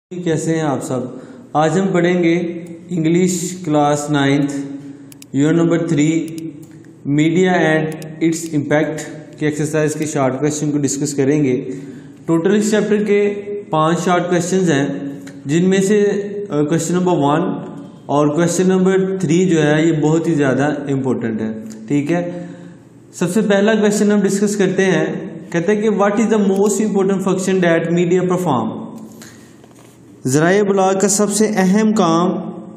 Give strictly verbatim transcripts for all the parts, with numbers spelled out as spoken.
कैसे हैं आप सब। आज हम पढ़ेंगे English class ninth unit number three media and its impact की एक्सरसाइज के शॉर्ट क्वेश्चन को डिस्कस करेंगे। टोटल इस चैप्टर के पांच शॉर्ट क्वेश्चंस हैं, जिनमें से क्वेश्चन नंबर वन और क्वेश्चन नंबर थ्री जो है ये बहुत ही ज़्यादा इम्पोर्टेंट है। ठीक है, सबसे पहला क्वेश्चन हम डिस्कस करते हैं। कहते हैं कि what is the most important function that media perform. ज़राए इब्लाग का सबसे अहम काम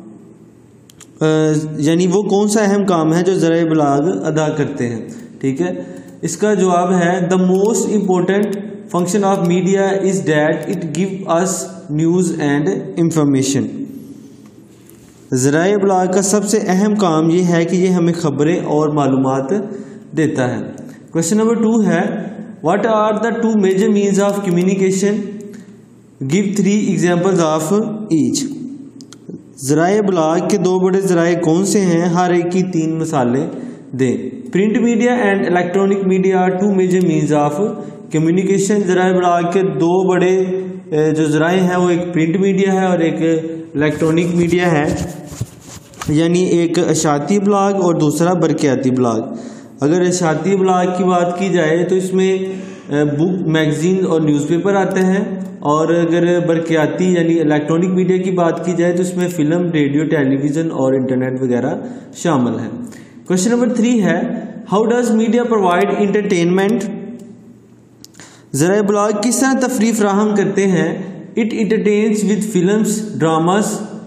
यानी वो कौन सा अहम काम है जो ज़राए इब्लाग अदा करते हैं। ठीक है, इसका जवाब है the most important function of media is that it give us news and information. ज़राए इब्लाग का सबसे अहम काम ये है कि ये हमें खबरें और मालूमात देता है। क्वेश्चन नंबर टू है what are the two major means of communication, give three examples of each. ज़राए इब्लाग के दो बड़े ज़राए कौन से हैं, हर एक की तीन मिसालें दें। Print media and electronic media are two major means of communication. ज़राए इब्लाग के दो बड़े जो ज़राए हैं वो एक प्रिंट मीडिया है और एक इलेक्ट्रॉनिक मीडिया है, यानी एक अशाती इब्लाग और दूसरा बरक़ियाती इब्लाग। अगर अशाती इब्लाग की बात की जाए तो इसमें बुक, मैगजीन और न्यूज़पेपर आते हैं, और अगर बरक़ियाती यानी इलेक्ट्रॉनिक मीडिया की बात की जाए तो इसमें फिल्म, रेडियो, टेलीविज़न और इंटरनेट वगैरह शामिल है। क्वेश्चन नंबर थ्री है how does media provide entertainment. ज़राए इब्लाग किस तरह तफरीह फराहम करते हैं। It entertains with films, dramas,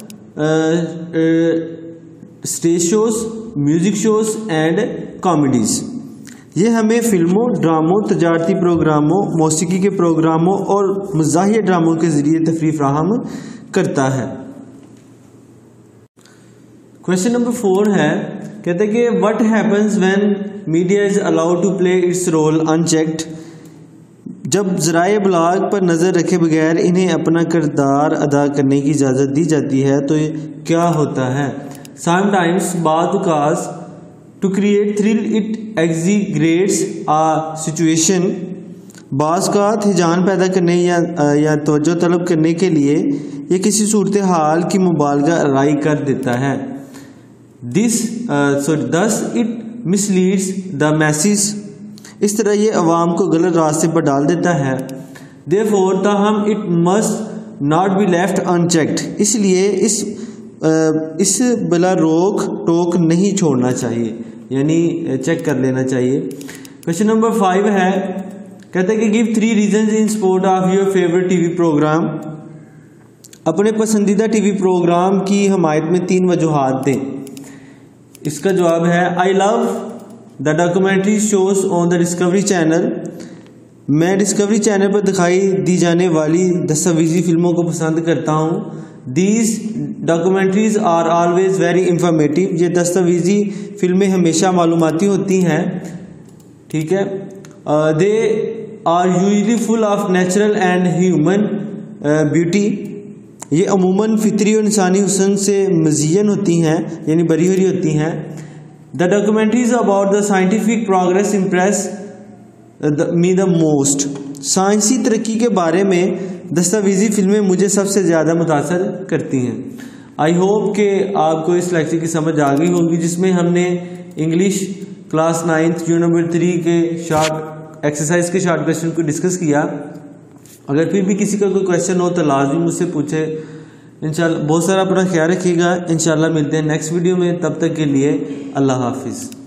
stage shows, music shows and comedies. ये हमें फिल्मों, ड्रामों, तजारती प्रोग्रामों, मौसीकी के प्रोग्रामों और मज़ाहिया ड्रामों के ज़रिए तफरीह फराहम करता है। क्वेश्चन नंबर फोर है, कहते हैं कि what happens when media is allowed to play its role unchecked. जब ज़राए इब्लाग पर नज़र रखे बगैर इन्हें अपना किरदार अदा करने की इजाज़त दी जाती है तो ये क्या होता है। Sometimes buzz to create thrill it exaggerates a situation. बाज़ का हिजान पैदा करने या या तवज्जो तलब करने के लिए ये किसी सूरत हाल की मुबालगा राई कर देता है। This so thus it मिसलीड्स the message. इस तरह ये अवाम को गलत रास्ते पर डाल देता है। देयरफॉर ताहम it must not be left unchecked. इसलिए इस इस बिला रोक टोक नहीं छोड़ना चाहिए, यानी चेक कर लेना चाहिए। क्वेश्चन नंबर फाइव है, कहते हैं कि give three reasons in support of your favourite TV programme. अपने पसंदीदा टीवी प्रोग्राम की हमायत में तीन वजूहात दें। इसका जवाब है I love the documentary shows on the Discovery channel. मैं डिस्कवरी चैनल पर दिखाई दी जाने वाली दस्तावेजी फिल्मों को पसंद करता हूँ। These documentaries are always very informative. ये दस्तावेजी फिल्में हमेशा मालूमाती होती हैं। ठीक है, they are usually full of natural and human beauty. ये अमूमन फितरी और इंसानी हुस्न से मज़ीन होती हैं, यानी भरी भरी होती हैं। The documentaries about the scientific progress impress me the most. साइंसी तरक्की के बारे में दस्तावेजी फिल्में मुझे सबसे ज़्यादा मुतासर करती हैं। आई होप कि आपको इस लेक्चर की समझ आ गई होगी, जिसमें हमने English class ninth unit number three के शॉर्ट एक्सरसाइज के शॉर्ट क्वेश्चन को डिस्कस किया। अगर फिर भी किसी का कोई क्वेश्चन हो तो लाजमी मुझसे पूछे। इंशाल्लाह बहुत सारा अपना ख्याल रखिएगा। इंशाल्लाह मिलते हैं नेक्स्ट वीडियो में, तब तक के लिए अल्लाह हाफिज़।